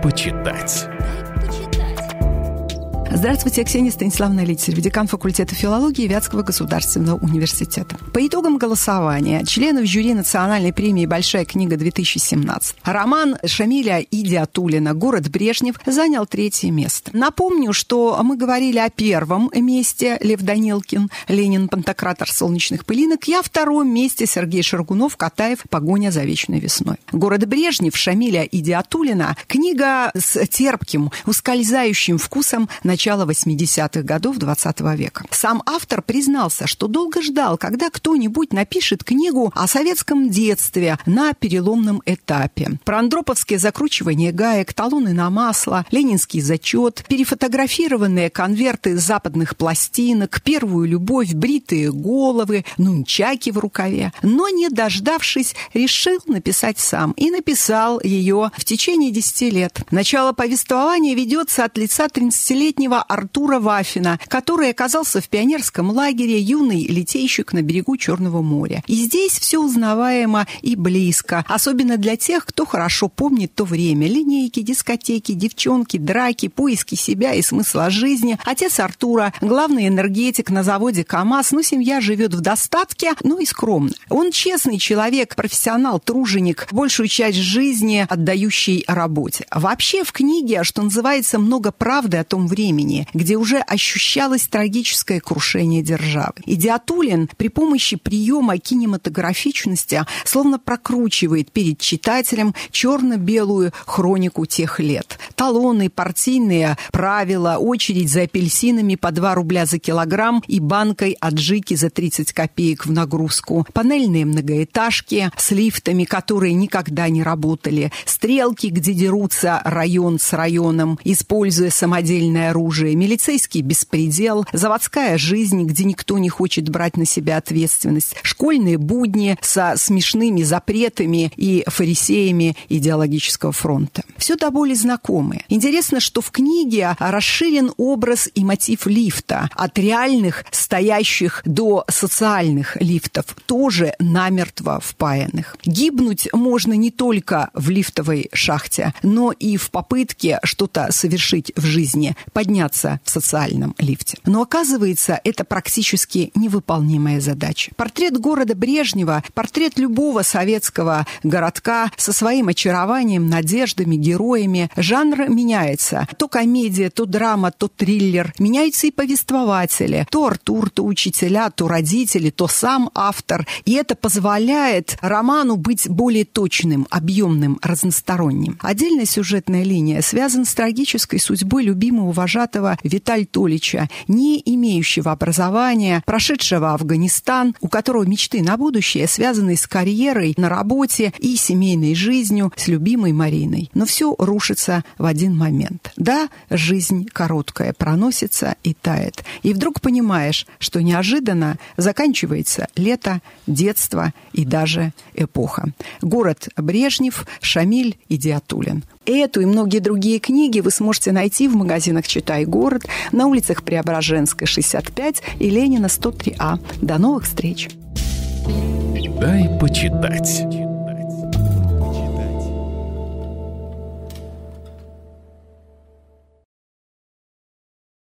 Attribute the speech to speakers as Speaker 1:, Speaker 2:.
Speaker 1: почитать.
Speaker 2: Здравствуйте, Ксения Станиславовна Литцель, декан факультета филологии Вятского государственного университета. По итогам голосования членов жюри национальной премии «Большая книга-2017» роман Шамиля Идиатуллина «Город Брежнев» занял 3-е место. Напомню, что мы говорили о 1-м месте Лев Данилкин, Ленин, Пантократор солнечных пылинок, и о 2-м месте Сергей Шаргунов, Катаев, Погоня за вечной весной. «Город Брежнев» Шамиля Идиатуллина – книга с терпким, ускользающим вкусом начала 80-х годов XX века. Сам автор признался, что долго ждал, когда кто-нибудь напишет книгу о советском детстве на переломном этапе. Про андроповские закручивания гаек, талоны на масло, ленинский зачет, перефотографированные конверты западных пластинок, первую любовь, бритые головы, нунчаки в рукаве. Но, не дождавшись, решил написать сам. И написал ее в течение 10 лет. Начало повествования ведется от лица 13-летнего Артура Вафина, который оказался в пионерском лагере, юный литейщик на берегу Черного моря. И здесь все узнаваемо и близко, особенно для тех, кто хорошо помнит то время. Линейки, дискотеки, девчонки, драки, поиски себя и смысла жизни. Отец Артура, главный энергетик на заводе КамАЗ, но семья живет в достатке, но и скромно. Он честный человек, профессионал, труженик, большую часть жизни отдающий работе. Вообще в книге, что называется, много правды о том времени, где уже ощущалось трагическое крушение державы. Идиатуллин при помощи приема кинематографичности словно прокручивает перед читателем черно-белую хронику тех лет. Талоны, партийные правила, очередь за апельсинами по 2 рубля за килограмм и банкой аджики за 30 копеек в нагрузку, панельные многоэтажки с лифтами, которые никогда не работали, стрелки, где дерутся район с районом, используя самодельное оружие, милицейский беспредел, заводская жизнь, где никто не хочет брать на себя ответственность, школьные будни со смешными запретами и фарисеями идеологического фронта. Все до боли знакомые. Интересно, что в книге расширен образ и мотив лифта. От реальных, стоящих до социальных лифтов, тоже намертво впаянных. Гибнуть можно не только в лифтовой шахте, но и в попытке что-то совершить в жизни, подняться в социальном лифте. Но оказывается, это практически невыполнимая задача. Портрет города Брежнева, портрет любого советского городка со своим очарованием, надеждами, героями. Жанр меняется. То комедия, то драма, то триллер. Меняются и повествователи. То Артур, то учителя, то родители, то сам автор. И это позволяет роману быть более точным, объемным, разносторонним. Отдельная сюжетная линия связана с трагической судьбой любимого вожатого Виталия Толича, не имеющего образования, прошедшего Афганистан, у которого мечты на будущее связаны с карьерой на работе и семейной жизнью с любимой Мариной. Но все рушится в один момент. Да, жизнь короткая, проносится и тает. И вдруг понимаешь, что неожиданно заканчивается лето, детство и даже эпоха. «Город Брежнев», Шамиль Идиатуллин. Эту и многие другие книги вы сможете найти в магазинах «Читай город», на улицах Преображенской, 65 и Ленина, 103А. До новых встреч!
Speaker 1: Дай почитать.